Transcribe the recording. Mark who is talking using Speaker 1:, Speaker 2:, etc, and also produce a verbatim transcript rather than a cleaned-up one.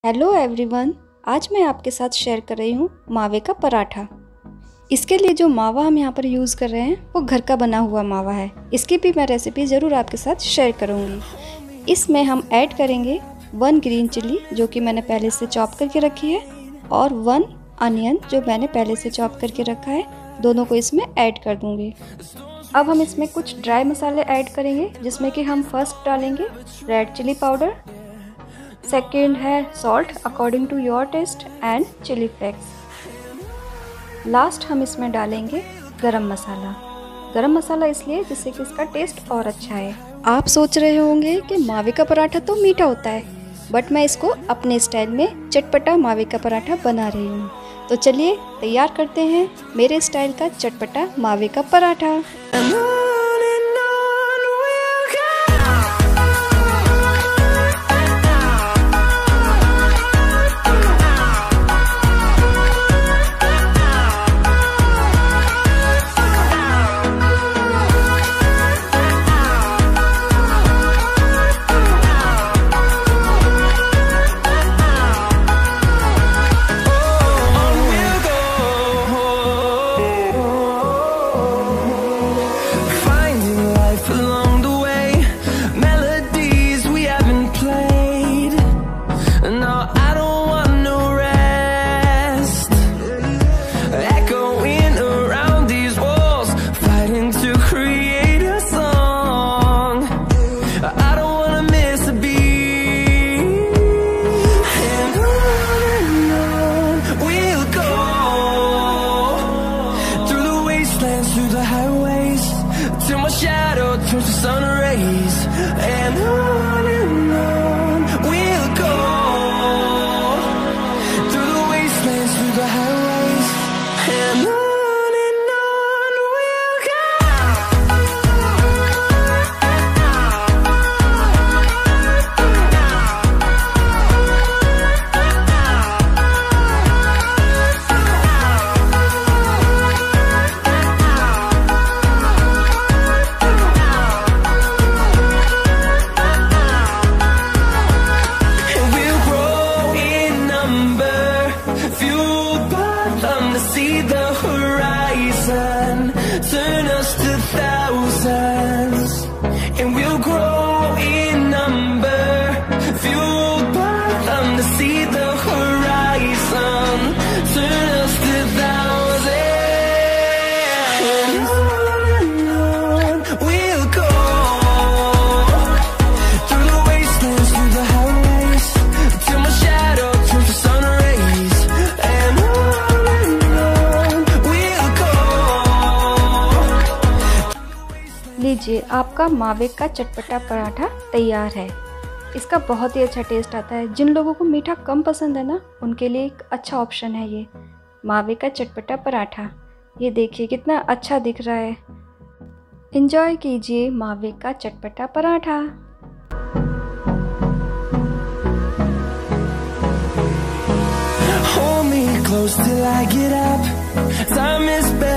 Speaker 1: Hello everyone, आज मैं आपके साथ शेयर कर रही हूँ मावे का पराठा। इसके लिए जो मावा हम यहाँ पर यूज़ कर रहे हैं वो घर का बना हुआ मावा है। इसकी भी मैं रेसिपी ज़रूर आपके साथ शेयर करूँगी। इसमें हम ऐड करेंगे वन ग्रीन चिली जो कि मैंने पहले से चॉप करके रखी है, और वन अनियन जो मैंने पहले से चॉप करके रखा है। दोनों को इसमें ऐड कर दूँगी। अब हम इसमें कुछ ड्राई मसाले ऐड करेंगे, जिसमें कि हम फर्स्ट डालेंगे रेड चिली पाउडर, सेकेंड है salt according to your taste and chilli flakes. Last हम इसमें डालेंगे गरम मसाला। गरम मसाला इसलिए जिससे कि इसका टेस्ट और अच्छा है। आप सोच रहे होंगे कि मावे का पराठा तो मीठा होता है, बट मैं इसको अपने स्टाइल में चटपटा मावे का पराठा बना रही हूँ। तो चलिए तैयार करते हैं मेरे स्टाइल का चटपटा मावे का paratha.
Speaker 2: Through the highways till my shadow turns to sun rays, and on and on we'll go through the wastelands, through the highways, and on. See the horizon, turn us to thousands, and we'll grow in number, fueled by them to see the horizon, turn us to thousands, and on and on we'll go, through the wastelands, through the highways, till my shadow turns to sun rays, and on.
Speaker 1: लीजिए, आपका मावे का चटपटा पराठा तैयार है। इसका बहुत ही अच्छा टेस्ट आता है। जिन लोगों को मीठा कम पसंद है ना, उनके लिए एक अच्छा ऑप्शन है ये मावे का चटपटा पराठा। ये देखिए कितना अच्छा दिख रहा है। एंजॉय कीजिए मावे का चटपटा paratha.
Speaker 2: Hold me close till I get up. Time is better.